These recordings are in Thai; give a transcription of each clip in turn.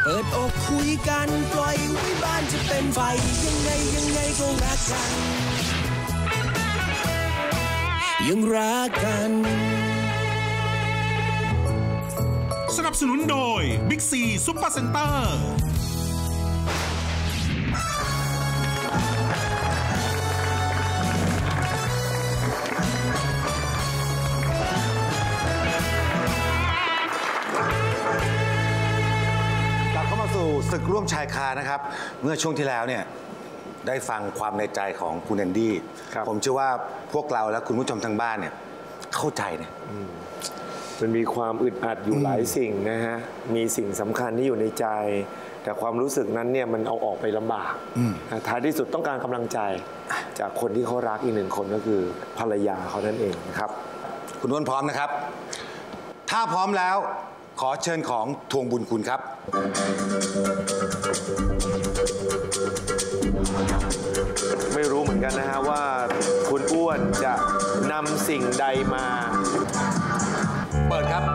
เปิดอกคุยกันปล่อยไว้บ้านจะเป็นไฟยังไงก็รักกันยังรักกันสนับสนุนโดย Big C ซุปเปอร์เซ็นเตอร์ศึกร่วมชายคานะครับเมื่อช่วงที่แล้วเนี่ยได้ฟังความในใจของคุณแอนดี้ผมเชื่อว่าพวกเราและคุณผู้ชมทางบ้านเนี่ยเข้าใจเนี่ยมันมีความอึดอัดอยู่หลายสิ่งนะฮะมีสิ่งสำคัญที่อยู่ในใจแต่ความรู้สึกนั้นเนี่ยมันเอาออกไปลำบากท้ายที่สุดต้องการกำลังใจจากคนที่เขารักอีกหนึ่งคนก็คือภรรยาเขานั่นเองนะครับคุณอ้วนพร้อมนะครับถ้าพร้อมแล้วขอเชิญของทวงบุญคุณครับไม่รู้เหมือนกันนะฮะว่าคุณอ้วนจะนำสิ่งใดมาเปิดครับ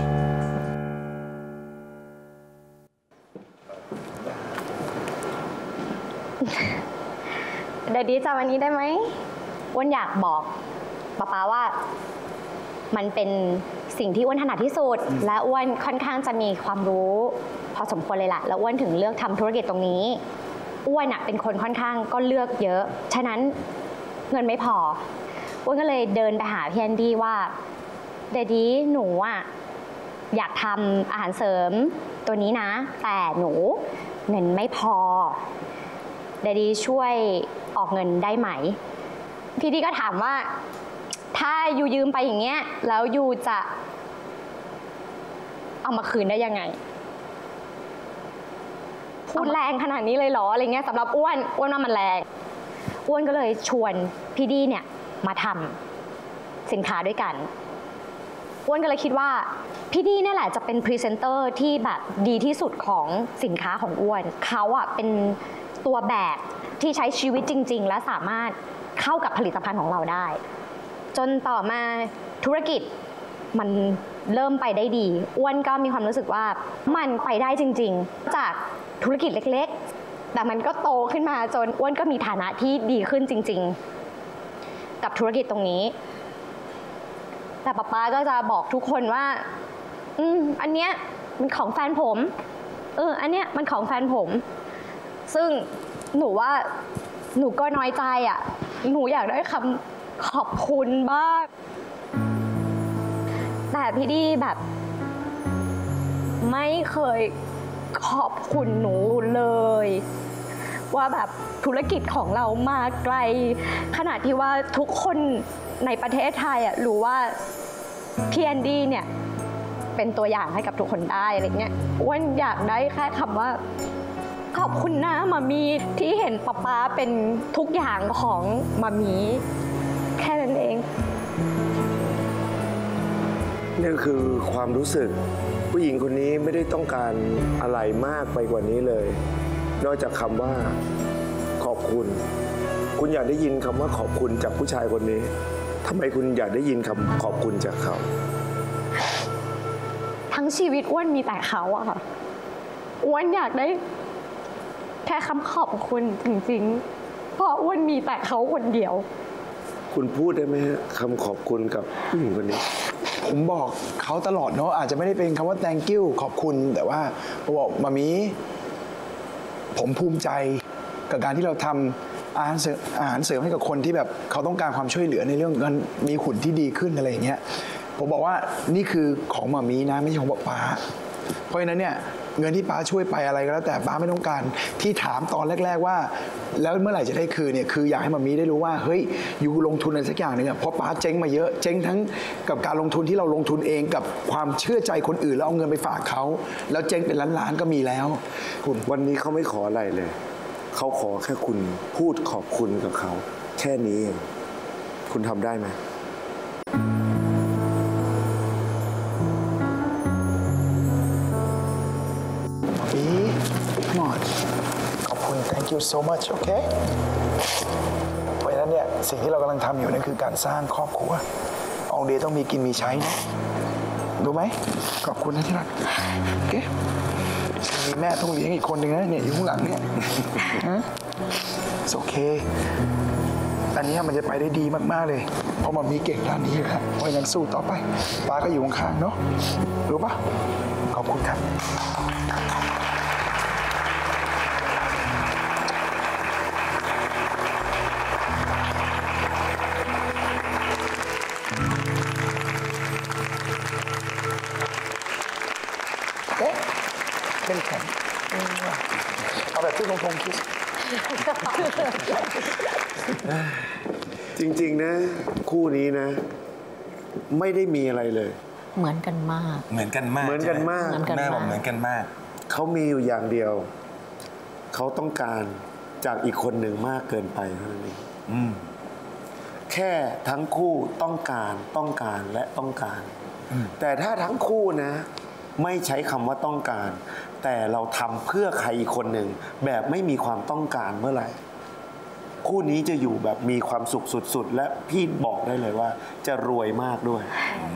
เดี๋ยวดีจำวันนี้ได้ไหมอ้วนอยากบอกป๊าว่ามันเป็นสิ่งที่อ้วนถนัดที่สุดและอ้วนค่อนข้างจะมีความรู้พอสมควรเลยล่ะแล้วอ้วนถึงเลือกทำธุรกิจตรงนี้อ้วนเป็นคนค่อนข้างก็เลือกเยอะฉะนั้นเงินไม่พออ้วนก็เลยเดินไปหาพี่แอนดี้ว่าเดดี้หนูอยากทำอาหารเสริมตัวนี้นะแต่หนูเงินไม่พอเดดี้ช่วยออกเงินได้ไหมพี่ดี้ก็ถามว่าถ้ายูยืมไปอย่างเงี้ยแล้วยูจะเอามาคืนได้ยังไงพูดแรงขนาดนี้เลยเหรออะไรเงี้ยสำหรับอ้วนว่ามันแรงอ้วนก็เลยชวนพี่ดี้เนี่ยมาทำสินค้าด้วยกันอ้วนก็เลยคิดว่าพี่ดี้นี่แหละจะเป็นพรีเซนเตอร์ที่แบบดีที่สุดของสินค้าของอ้วนเขาเป็นตัวแบบที่ใช้ชีวิตจริงๆและสามารถเข้ากับผลิตภัณฑ์ของเราได้จนต่อมาธุรกิจมันเริ่มไปได้ดีอ้วนก็มีความรู้สึกว่ามันไปได้จริงๆจากธุรกิจเล็กๆแต่มันก็โตขึ้นมาจนอ้วนก็มีฐานะที่ดีขึ้นจริงๆกับธุรกิจตรงนี้แต่ป๊าก็จะบอกทุกคนว่าอันเนี้ยมันของแฟนผมอันเนี้ยมันของแฟนผมซึ่งหนูว่าหนูก็น้อยใจหนูอยากได้คำขอบคุณบ้างแต่พี่ดี้แบบไม่เคยขอบคุณหนูเลยว่าแบบธุรกิจของเรามาไกลขนาดที่ว่าทุกคนในประเทศไทยรู้ว่าพี่แอนดี้เนี่ยเป็นตัวอย่างให้กับทุกคนได้อะไรเงี้ยอ้วนอยากได้แค่คำว่าขอบคุณนะมามีที่เห็นป๊าเป็นทุกอย่างของมามีแค่นั้นเองนี่คือความรู้สึกผู้หญิงคนนี้ไม่ได้ต้องการอะไรมากไปกว่านี้เลยนอกจากคำว่าขอบคุณคุณอยากได้ยินคำว่าขอบคุณจากผู้ชายคนนี้ทำไมคุณอยากได้ยินคำขอบคุณจากเขาทั้งชีวิตอ้วนมีแต่เขาค่ะอ้วนอยากได้แค่คำขอบคุณจริงๆเพราะอ้วนมีแต่เขาคนเดียวคุณพูดได้ไหมฮะคำขอบคุณกับผู้หญิงคนนี้ผมบอกเขาตลอดเนาะอาจจะไม่ได้เป็นคำว่า thank you ขอบคุณแต่ว่าผมบอกมามีผมภูมิใจกับการที่เราทำอาหารเสริมให้กับคนที่แบบเขาต้องการความช่วยเหลือในเรื่องการมีหุ่นที่ดีขึ้นอะไรอย่างเงี้ยผมบอกว่านี่คือของมามีนะไม่ใช่ของป๊าเพราะฉะนั้นเนี่ยเงินที่ป๊าช่วยไปอะไรก็แล้วแต่ป๊าไม่ต้องการที่ถามตอนแรกๆว่าแล้วเมื่อไหร่จะได้คืนเนี่ยคืออยากให้มามีได้รู้ว่าเฮ้ยอยู่ลงทุนอะไรสักอย่างหนึ่งเพราะป๊าเจ๊งมาเยอะเจ๊งทั้งกับการลงทุนที่เราลงทุนเองกับความเชื่อใจคนอื่นแล้วเอาเงินไปฝากเขาแล้วเจ๊งเป็นล้านๆก็มีแล้วคุณวันนี้เขาไม่ขออะไรเลยเขาขอแค่คุณพูดขอบคุณกับเขาแค่นี้คุณทำได้ไหมขอบคุณ thank you so much โอเคเพราะฉะนั้นเนี่ยสิ่งที่เรากำลังทำอยู่นั่นคือการสร้างครอบครัวอองเดย์ต้องมีกินมีใช้นะรู้ไหมขอบคุณนะที่รักโอเคมีแม่ต้องเลี้ยงอีกคนหนึ่งนะเนี่ยอยู่ข้างหลังเนี่ยโอเคอันนี้มันจะไปได้ดีมากๆเลยเพราะมันมีเก่งด้านนี้อยู่แล้วเพราะงั้นสู้ต่อไปป้าก็อยู่ข้างๆเนาะรู้ปะขอบคุณครับเป็นแข็งเอาแบบที่ตรงๆคิดจริงๆนะคู่นี้นะ ไม่ได้มีอะไรเลยเหมือนกันมากเหมือนกันมากเหมือนกันมากแม่บอกเหมือนกันมากเขามีอยู่อย่างเดียว เขาต้องการจากอีกคนหนึ่งมากเกินไปเท่านั้นเองแค่ทั้งคู่ต้องการและต้องการแต่ถ้าทั้งคู่นะ ไม่ใช้คำว่าต้องการ แต่เราทำเพื่อใครอีกคนหนึ่งแบบไม่มีความต้องการเมื่อไหร่คู่นี้จะอยู่แบบมีความสุขสุดๆและพี่บอกได้เลยว่า จะรวยมากด้วย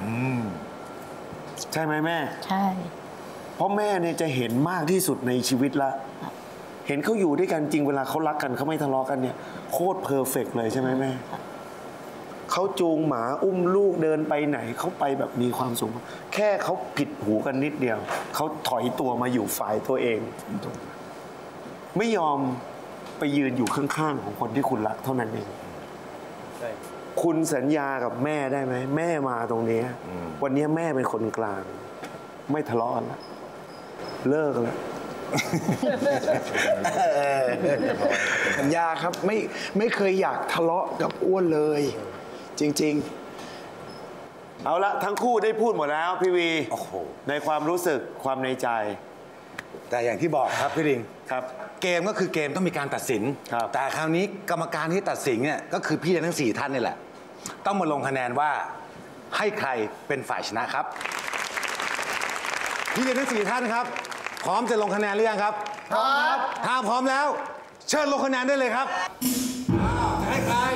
ใช่ไหมแม่ใช่เพราะแม่เนี่ยจะเห็นมากที่สุดในชีวิตละเห็นเขาอยู่ด้วยกันจริงเวลาเขารักกันเขาไม่ทะเลาะกันเนี่ยโคตรเพอร์เฟกต์เลยใช่ไหมแม่เขาจูงหมาอุ้มลูกเดินไปไหนเขาไปแบบมีความสุขแค่เขาผิดหูกันนิดเดียวเขาถอยตัวมาอยู่ฝ่ายตัวเองไม่ยอมไปยืนอยู่ข้างๆของคนที่คุณรักเท่านั้นเองคุณสัญญากับแม่ได้ไหมแม่มาตรงนี้วันนี้แม่เป็นคนกลางไม่ทะเลาะกันละเลิกแล้วสัญญาครับไม่เคยอยากทะเลาะกับอ้วนเลยจริงๆเอาละทั้งคู่ได้พูดหมดแล้วพี่วีในความรู้สึกความในใจแต่อย่างที่บอกครับพี่ริงครับเกมก็คือเกมต้องมีการตัดสินแต่คราวนี้กรรมการที่ตัดสินเนี่ยก็คือพี่ทั้ง4ท่านนี่แหละต้องมาลงคะแนนว่าให้ใครเป็นฝ่ายชนะครับพี่ทั้ง4ท่านครับพร้อมจะลงคะแนนหรือยังครับพร้อมครับถ้าพร้อมแล้วเชิญลงคะแนนได้เลยครับให้ใคร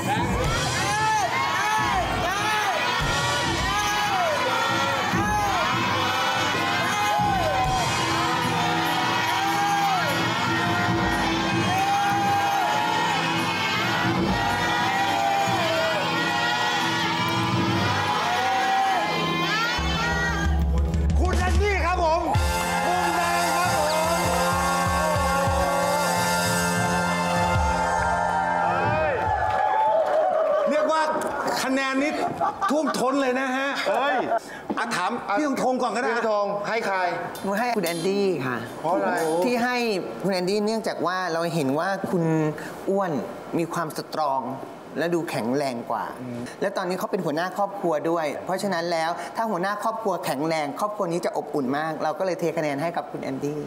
คะแนนนี้ท่วมท้นเลยนะฮะถามพี่ธงก่อนก็ได้พี่ธงให้ใครหนูให้คุณแอนดี้ค่ะเพราะอะไรที่ให้คุณแอนดี้เนื่องจากว่าเราเห็นว่าคุณอ้วนมีความสตรองและดูแข็งแรงกว่าและตอนนี้เขาเป็นหัวหน้าครอบครัวด้วยเพราะฉะนั้นแล้วถ้าหัวหน้าครอบครัวแข็งแรงครอบครัวนี้จะอบอุ่นมากเราก็เลยเทคะแนนให้กับคุณแอนดี้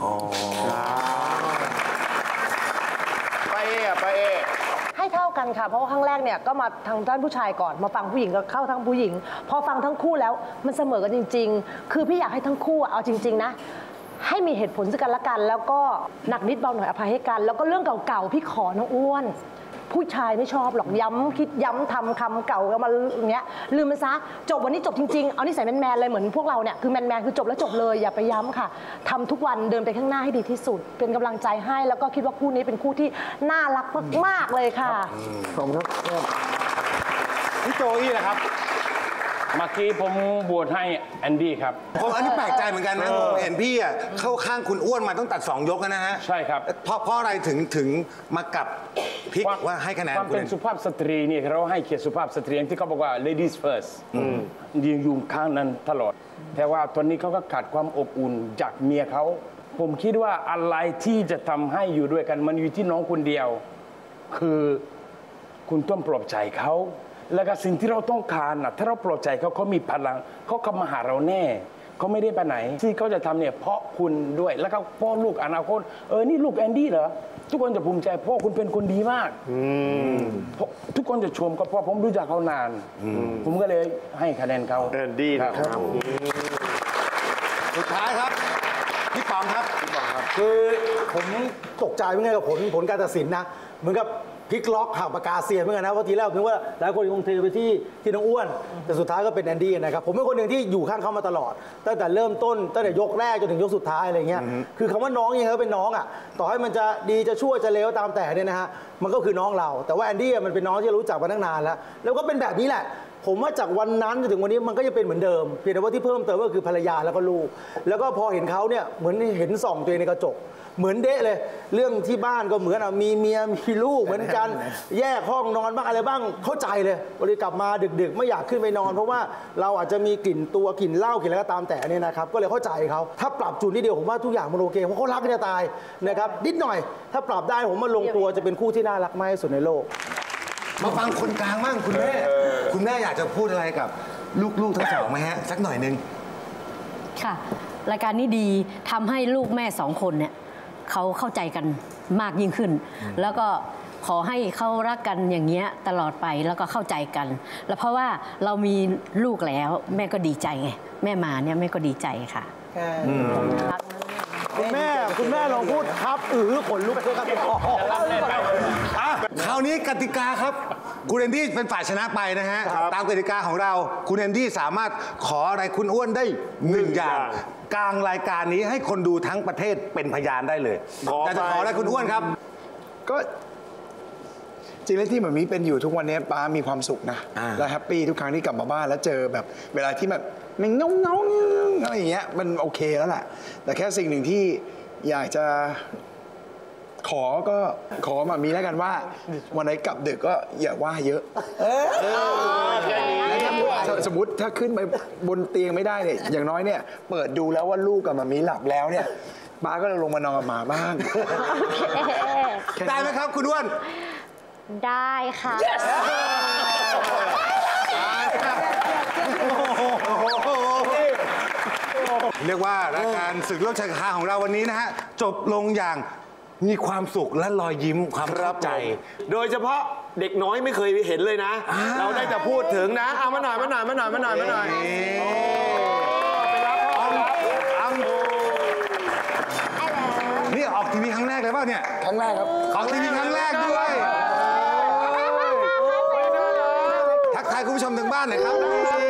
ไปเอให้เท่ากันค่ะเพราะว่าครั้งแรกเนี่ยก็มาทางด้านผู้ชายก่อนมาฟังผู้หญิงก็เข้าทั้งผู้หญิงพอฟังทั้งคู่แล้วมันเสมอกันจริงๆคือพี่อยากให้ทั้งคู่เอาจริงๆนะให้มีเหตุผลซึ่งกันและกันแล้วก็หนักนิดเบาหน่อยอภัยให้กันแล้วก็เรื่องเก่าๆพี่ขอน้องอ้วนผู้ชายไม่ชอบหรอกย้ำคิดย้ำทำคำเก่ามาอย่างเงี้ยลืมมันซะจบวันนี้จบจริงๆเอานิสัยแมนๆเลยเหมือนพวกเราเนี่ยคือแมนๆคือจบแล้วจบเลยอย่าไปย้ำค่ะทำทุกวันเดินไปข้างหน้าให้ดีที่สุดเป็นกำลังใจให้แล้วก็คิดว่าคู่นี้เป็นคู่ที่น่ารักมากๆเลยค่ะขอบคุณครับพี่โจอี้นะครับเมื่อกี้ผมบวชให้แอนดี้ครับผมอันนี้แปลกใจเหมือนกันนะผมเห็นพี่อ่ะเข้าข้างคุณอ้วนมาต้องตัด2ยกนะฮะใช่ครับเพราะอะไรถึงมากับพิกว่าให้คะแนนความเป็นสุภาพสตรีนี่เราให้เกียรติสุภาพสตรีที่เขาบอกว่า ladies first ยืนอยู่ข้างนั้นตลอดแต่ว่าตอนนี้เขาก็ขาดความอบอุ่นจากเมียเขาผมคิดว่าอะไรที่จะทำให้อยู่ด้วยกันมันอยู่ที่น้องคนเดียวคือคุณต้องปลอบใจเขาแล้วก็สิ่งที่เราต้องการนะถ้าเราปลอบใจเขามีพลังเขาเข้ามาหาเราแน่เขาไม่ได้ไปไหนที่เขาจะทำเนี่ยเพราะคุณด้วยแล้วก็พ่อลูกอนาคตนี่ลูกแอนดี้เหรอทุกคนจะภูมิใจพ่อคุณเป็นคนดีมากทุกคนจะชมก็เพราะผมรู้จักเขานานผมก็เลยให้คะแนนเขาแอนดี้นะครับสุดท้ายครับพี่ป๋องครับคือผมตกใจเป็นไงกับผลการตัดสินนะเหมือนกับพลิกล็อกหักปากกาเซียนเหมือนกันนะเพราะทีแรกผมคิดว่าหลายคนคงเทไปที่น้องอ้วนแต่สุดท้ายก็เป็นแอนดี้นะครับผมเป็นคนหนึ่งที่อยู่ข้างเขามาตลอดตั้งแต่เริ่มต้นตั้งแต่ยกแรกจนถึงยกสุดท้ายอะไรเงี้ยคือคำว่าน้องยังไงก็เป็นน้องอ่ะต่อให้มันจะดีจะชั่วจะเลวตามแต่เนี่ยนะฮะมันก็คือน้องเราแต่ว่าแอนดี้มันเป็นน้องที่รู้จักมาตั้งนานแล้วก็เป็นแบบนี้แหละผมว่าจากวันนั้นจนถึงวันนี้มันก็จะเป็นเหมือนเดิมเพียงแต่ว่าที่เพิ่มเติมก็คือภรรยาแล้วก็ลูกแล้วก็พอเห็นเขาเนี่ยเหมือนเห็นส่องตัวเองในกระจกเหมือนเดะเลยเรื่องที่บ้านก็เหมือนมีเมียมีลูกเหมือนกันแยกห้องนอนบ้างอะไรบ้างเข้าใจเลยวันนี้กลับมาดึกๆไม่อยากขึ้นไปนอนเพราะว่าเราอาจจะมีกลิ่นตัวกลิ่นเหล้ากลิ่นอะไรก็ตามแต่เนี่ยนะครับก็เลยเข้าใจเขาถ้าปรับจูนนิดเดียวผมว่าทุกอย่างมันโอเคเพราะเขารักกันจะตายนะครับนิดหน่อยถ้าปรับได้ผมว่าลงตัวจะเป็นคู่ที่น่ารักมากที่สุดในโลกมาฟังคนกลางบ้างคุณแม่อยากจะพูดอะไรกับลูกๆทั้งสองไหมฮะสักหน่อยนึงค่ะรายการนี้ดีทำให้ลูกแม่สองคนเนี่ยเขาเข้าใจกันมากยิ่งขึ้นแล้วก็ขอให้เขารักกันอย่างเงี้ยตลอดไปแล้วก็เข้าใจกันแล้วเพราะว่าเรามีลูกแล้วแม่ก็ดีใจไงแม่มาเนี่ยแม่ก็ดีใจค่ะคุณแม่ลองพูดครับขนลุกเลยครับคราวนี้กติกาครับคุณแอนดี้เป็นฝ่ายชนะไปนะฮะตามกติกาของเราคุณแอนดี้สามารถขออะไรคุณอ้วนได้1 อย่างกลางรายการนี้ให้คนดูทั้งประเทศเป็นพยานได้เลยแต่จะขออะไรคุณอ้วนครับก็จริงแล้วที่แบบนี้เป็นอยู่ทุกวันนี้ป้ามีความสุขนะและแฮปปี้ทุกครั้งที่กลับมาบ้านแล้วเจอแบบเวลาที่แบบมันเงาอะไรอย่างเงี้ยมันโอเคแล้วแหละแต่แค่สิ่งหนึ่งที่อยากจะขอมามีแล้วกันว่าวันไหนกลับดึกก็อย่าว่าเยอะสมมติถ้าขึ้นไปบนเตียงไม่ได้เนี่ยอย่างน้อยเนี่ยเปิดดูแล้วว่าลูกกับมามีหลับแล้วเนี่ยป้าก็ลงมานอนกับหมาบ้างได้ไหมครับคุณอ้วนได้ค่ะเรียกว่ารายการศึกร่วมชายคาของเราวันนี้นะฮะจบลงอย่างมีความสุขและรอยยิ้มความประทับใจโดยเฉพาะเด็กน้อยไม่เคยเห็นเลยนะเราได้แต่พูดถึงนะเอามาหน่อยนี่ออกทีวีครั้งแรกเลยเปล่าเนี่ยครั้งแรกครับออกทีวีครั้งแรกด้วยทักทายคุณผู้ชมทางบ้านหน่อยครับ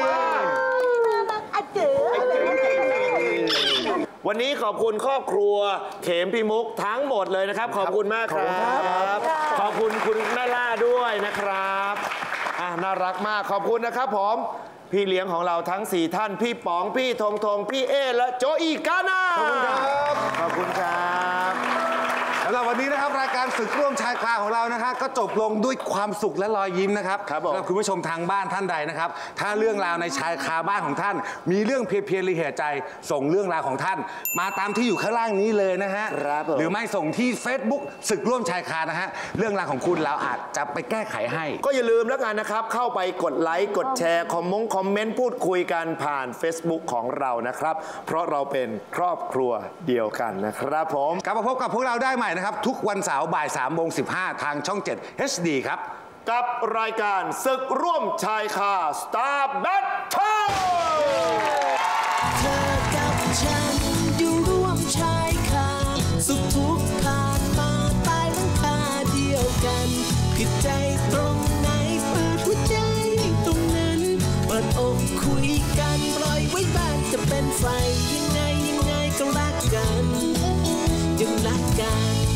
วันนี้ขอบคุณครอบครัวเข็มพิมุกทั้งหมดเลยนะครับขอบคุณมากครับขอบคุณคุณแม่ล่าด้วยนะครับน่ารักมากขอบคุณนะครับผมพี่เลี้ยงของเราทั้ง4ท่านพี่ป๋องพี่ธงพี่เอและโจอีกาน่าขอบคุณครับสำหรับวันนี้นะครับรายการศึกร่วมชายคาของเรานะครับก็จบลงด้วยความสุขและรอยยิ้มนะครับสำหรับคุณผู้ชมทางบ้านท่านใดนะครับถ้าเรื่องราวในชายคาบ้านของท่านมีเรื่องเพียรๆรีเหตุใจส่งเรื่องราวของท่านมาตามที่อยู่ข้างล่างนี้เลยนะฮะหรือไม่ส่งที่ Facebook ศึกร่วมชายคานะฮะเรื่องราวของคุณเราอาจจะไปแก้ไขให้ก็อย่าลืมแล้วกันนะครับเข้าไปกดไลค์กดแชร์คอมเมนต์พูดคุยกันผ่าน Facebook ของเรานะครับเพราะเราเป็นครอบครัวเดียวกันนะครับผมกลับมาพบกับพวกเราได้ใหม่นะครับทุกวันเสาร์บ่าย 3:15 ทางช่อง 7 HD ครับกับรายการศึกร่วมชายคา Star Battle เธอกับฉันอยู่ร่วมชายคาสุขทุกข์ผ่านมาใต้หลังคาเดียวกันผิดใจตรงไหนเปิดหัวใจตรงนั้นเปิดอกคุยกันปล่อยไว้บ้างจะเป็นไฟยังไงก็รักกันยังรักกัน